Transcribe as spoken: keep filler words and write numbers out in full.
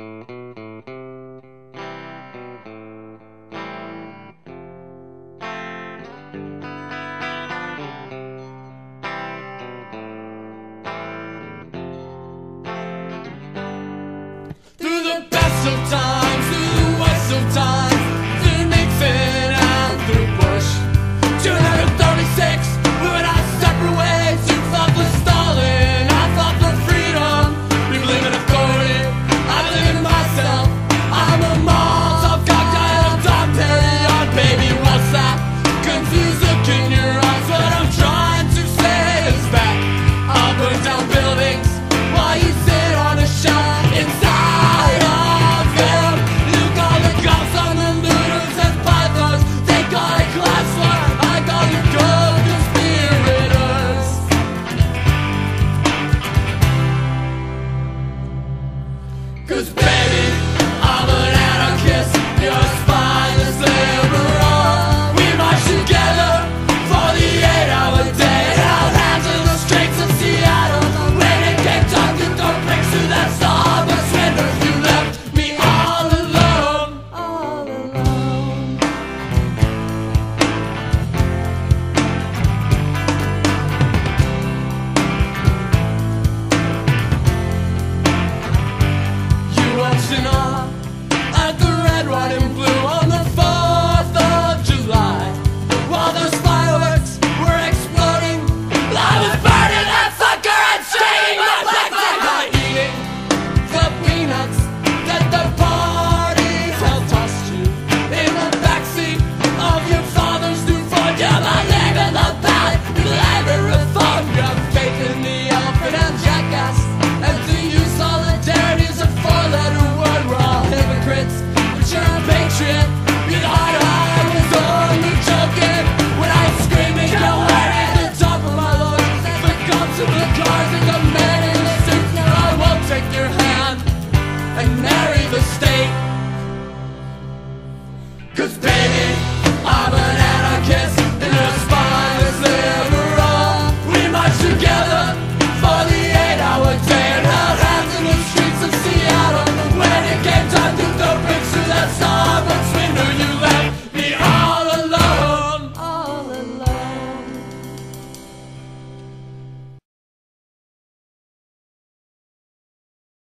Through the best of times, through the worst of times, through Nixon and through Bush, two hundred thirty-six, we went our separate ways. You fought for Stalin, I fought for freedom. We believe in authority, I believe in myself. I'm a Molotov cocktail, Dom Perignon, baby, what's that? Confused look in your eyes, what I'm trying to say is that I'll burn down buildings while you sit on a shelf inside. Cause baby, I'm an anarchist, you're a spineless liberal. We march together for the eight-hour day, held hands in the streets of Seattle. When it came time to throw bricks through that Starbucks window, you left me all alone, all alone. Watching on at the red, white, and blue on the fourth of July, while those fireworks were exploding, I was burning that sucker and staying my black flag by eating the peanuts that the parties held tossed you in the backseat of your father's new Ford. You believe in the ballot, you believe in reform, you have faith in the elephant and jackass, and to you solidarity is a four-letter word. We're all hypocrites, but you're a patriot. You're the heart I was on, you're joking when I scream and go hard at the top of my lungs. The cops and the cars and the men in the suits, I won't take your hand and marry